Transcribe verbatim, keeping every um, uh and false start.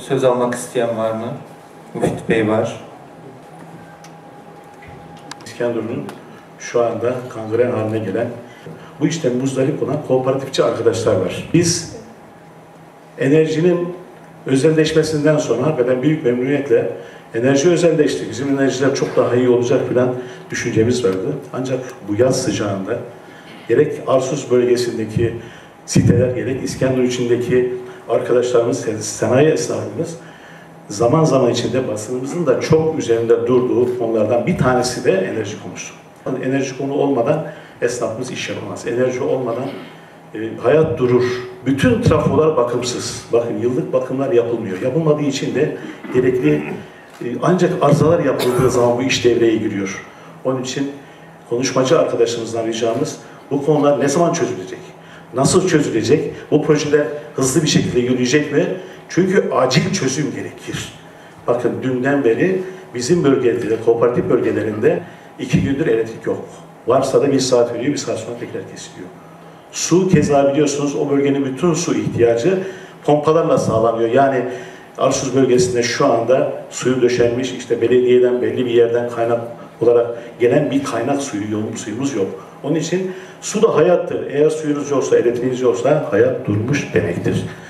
Söz almak isteyen var mı? Müftü Bey var. İskenderun'un şu anda kangren haline gelen, bu işten muzdarip olan kooperatifçi arkadaşlar var. Biz enerjinin özelleşmesinden sonra hakikaten büyük memnuniyetle enerji özelleşti. Bizim enerjiler çok daha iyi olacak filan düşüncemiz vardı. Ancak bu yaz sıcağında gerek Arsus bölgesindeki siteler, gerek İskenderun içindeki arkadaşlarımız, sanayi esnafımız zaman zaman içinde basınımızın da çok üzerinde durduğu konulardan bir tanesi de enerji konusu. Enerji konu olmadan esnafımız iş yapamaz. Enerji olmadan e, hayat durur. Bütün trafolar bakımsız. Bakın yıllık bakımlar yapılmıyor. Yapılmadığı için de gerekli e, ancak arızalar yapıldığı zaman bu iş devreye giriyor. Onun için konuşmacı arkadaşımızdan ricamız bu konular ne zaman çözülecek? Nasıl çözülecek? Bu projeler hızlı bir şekilde yürüyecek mi? Çünkü acil çözüm gerekir. Bakın dünden beri bizim bölgelerde, kooperatif bölgelerinde iki gündür elektrik yok. Varsa da bir saat veriyor, bir saat sonra tekrar kesiliyor. Su keza biliyorsunuz o bölgenin bütün su ihtiyacı pompalarla sağlanıyor. Yani Arsus bölgesinde şu anda suyu döşenmiş, işte belediyeden belli bir yerden kaynak olarak gelen bir kaynak suyu, yoğun suyumuz yok. Onun için su da hayattır. Eğer suyunuz yoksa, elektriğiniz yoksa hayat durmuş demektir.